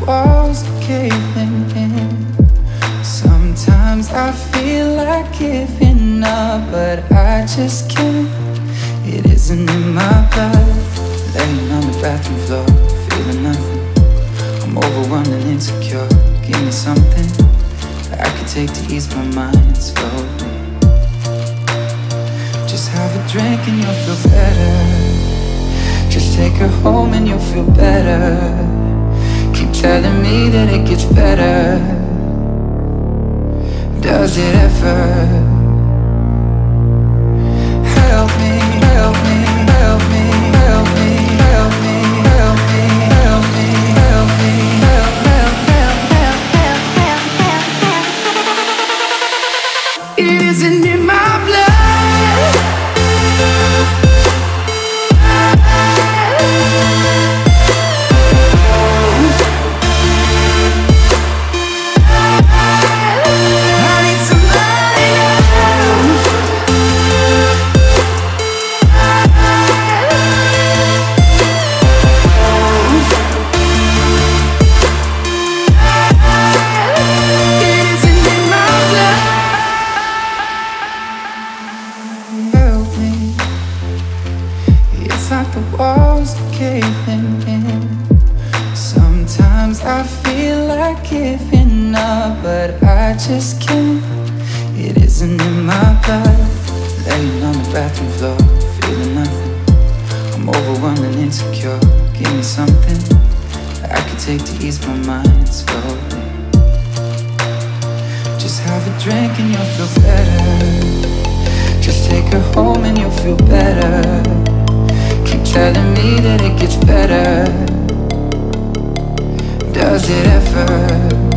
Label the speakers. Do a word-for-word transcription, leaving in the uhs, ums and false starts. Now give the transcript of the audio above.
Speaker 1: walls are caving in. Sometimes I feel like giving up, but I just can't. It isn't in my blood. Laying on the bathroom floor, feeling nothing. I'm overwhelmed and insecure. Give me something I could take to ease my mind slowly. Just have a drink and you'll feel better. Just take her home and you'll feel better. Keep telling me that it gets better. Does it ever? Help me, help me, help me, help me, help me, help me, help me, help me, help, help, help, help, help, help, help, help. It isn't in my blood. The walls are caving in. Sometimes I feel like giving up, but I just can't. It isn't in my blood. Laying on the bathroom floor, feeling nothing. I'm overwhelmed and insecure. Give me something I could take to ease my mind slowly. Just have a drink and you'll feel better. Just take her home and you'll feel better. Telling me that it gets better. Does it ever?